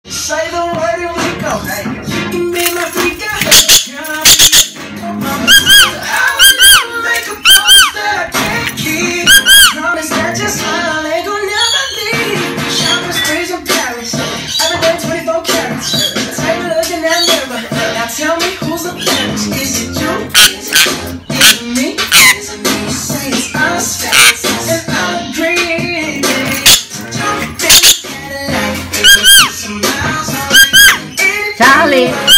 Say the word and we go. You can be my freak. I will never make a promise that I can't keep. Promise that your smile ain't gonna never leave. Shopping sprees in Paris, every day 24 carats. Take a look in that mirror. Now tell me who's the best? Is it you? Is it me? Is it me? Say it's us, and I'll agree. Jump in Cadillac, some miles on it. Charlie.